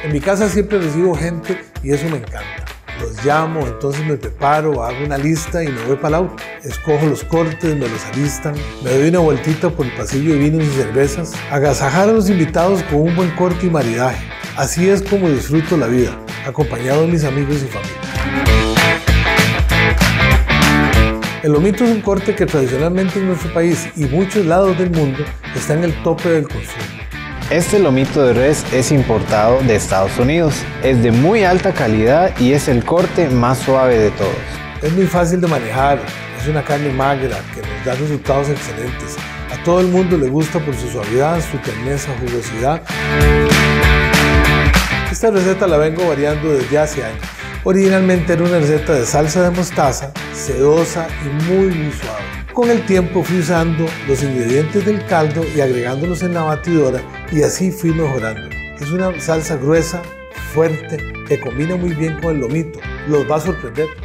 En mi casa siempre recibo gente y eso me encanta. Los llamo, entonces me preparo, hago una lista y me voy para el auto. Escojo los cortes, me los alistan, me doy una vueltita por el pasillo de vinos y cervezas. Agasajar a los invitados con un buen corte y maridaje. Así es como disfruto la vida, acompañado de mis amigos y familia. El lomito es un corte que tradicionalmente en nuestro país y muchos lados del mundo está en el tope del consumo. Este lomito de res es importado de Estados Unidos, es de muy alta calidad y es el corte más suave de todos. Es muy fácil de manejar, es una carne magra que nos da resultados excelentes. A todo el mundo le gusta por su suavidad, su terneza, jugosidad. Esta receta la vengo variando desde hace años. Originalmente era una receta de salsa de mostaza, sedosa y muy suave. Con el tiempo fui usando los ingredientes del caldo y agregándolos en la batidora y así fui mejorando. Es una salsa gruesa, fuerte, que combina muy bien con el lomito. Los va a sorprender.